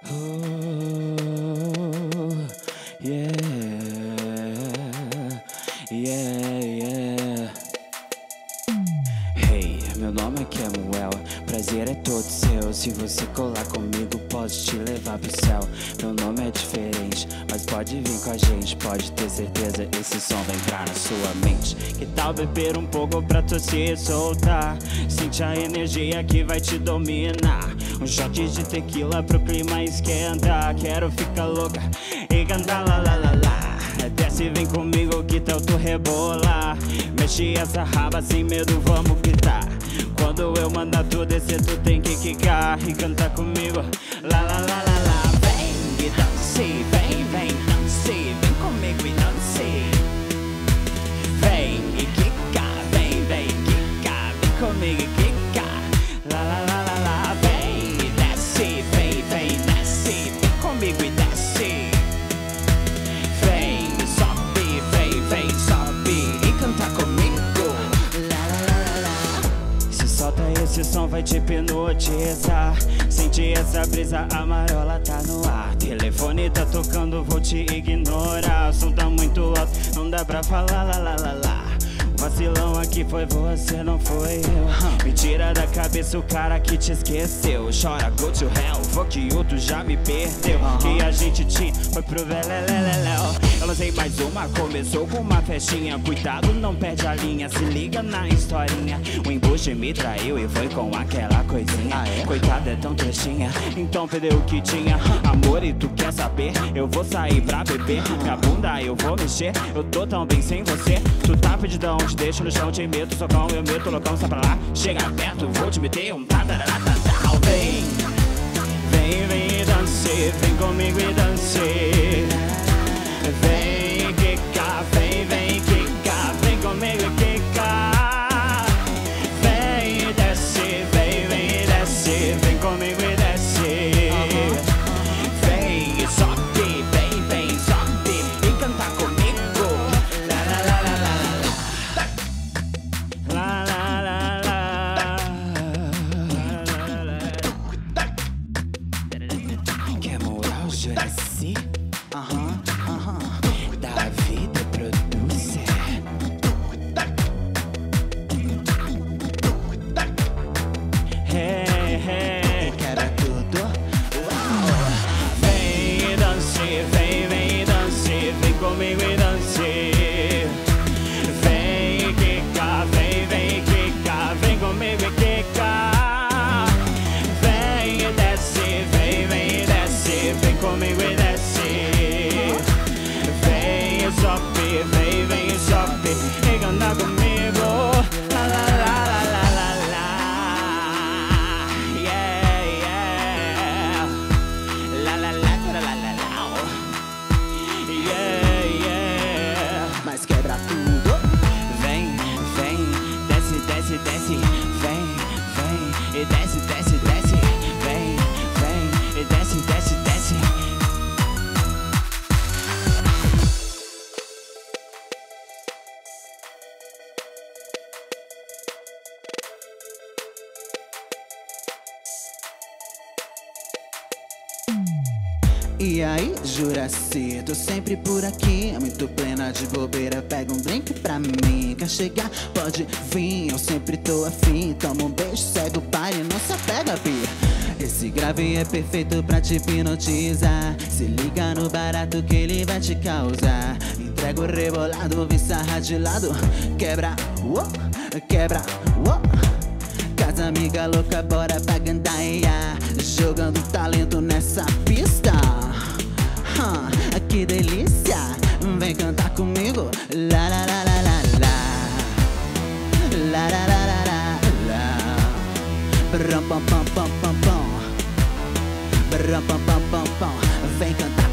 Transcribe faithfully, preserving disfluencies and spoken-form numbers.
Oh, yeah, yeah, yeah. Hey, meu nome é Kemuel, prazer é todo seu. Se você colar comigo, posso te levar pro céu. Meu nome é diferente, mas pode vir com a gente. Pode ter certeza, esse som vai entrar na sua mente. Que tal beber um pouco pra tu se soltar? Sente a energia que vai te dominar. Um shot de tequila pro clima esquentar. Quero ficar louca e cantar lá lá lá lá. Desce, vem comigo, que tal tu rebolar? Mexe essa raba sem medo, vamos gritar. Quando eu mandar tu descer, tu tem que quicar e cantar comigo. Lá lá lá lá lá. Vem e dance, vem, vem, dance. Vem comigo e dance. Vem e quica, vem, vem, quica. Vem comigo e quica. Lá lá lá lá lá. Vem e desce, vem, vem, desce. Vem comigo e desce. Vem, sobe, vem, vem, sobe e canta comigo. Lá lá lá lá lá. Se solta esse som, vai te hipnotizar. Sente essa brisa, a marola tá no ar. Telefone tá tocando, vou te ignorar. O som tá muito alto, não dá pra falar lá lá lá lá. Vacilão aqui foi você, não foi eu. Me tira da cabeça o cara que te esqueceu. Chora, go to hell, fuck you, tu já me perdeu. Que a gente tinha foi pro veleleleléu. Eu lancei mais uma, começou com uma festinha. Cuidado, não perde a linha, se liga na historinha. O embuste me traiu e foi com aquela coisinha. Ah, é? Coitada, é tão trechinha, então perdeu o que tinha. Amor, e tu quer saber? Eu vou sair pra beber. Minha bunda eu vou mexer, eu tô tão bem sem você. Tu tá pedidão, te deixo no chão, te meto, socão, eu meto, loucão, sai pra lá. Chega perto, vou te meter um tataratatatau. Vem, vem, vem dance, vem comigo e dance. Vem, quica, vem, vem, quica, vem comigo e quica. Vem, desce, vem, vem, desce, vem comigo e desce. Vem, sobe, vem, vem, sobe e canta comigo. La la la la la la. La la la la. Kemuel Juraci. Aham, aham. David producer. Hey, hey, quero tudo. Uau. Vem dance, vem, vem dance, vem comigo e dance. Vem quica, vem, vem quica, vem comigo e quica. Vem e desce, vem, vem e desce, vem comigo e desce. Vem e sobe, vem, vem e sobe e canta comigo. La la la la la la la. Yeah, yeah. La la la la la la la. Yeah, yeah. Mas quebra tudo. Vem, vem, desce, desce, desce. Vem, vem e desce, desce, desce. Vem, vem e desce, desce, desce. E aí, Juraci, tô sempre por aqui, muito plena de bobeira. Pega um drink pra mim, quer chegar? Pode vir, eu sempre tô afim. Toma um beijo, segue o baile, não se apega, pia. Esse grave é perfeito pra te hipnotizar. Se liga no barato que ele vai te causar. Entrega o rebolado, vem sarra de lado. Quebra, uou, quebra, uou. Casa amiga louca, bora pra gandaia. Jogando talento nessa pista. Huh, que delícia, vem cantar comigo. La la la la la la. La la la la la la. Brum pam pam pam pam pam. Brum pam pam pam pam. Vem cantar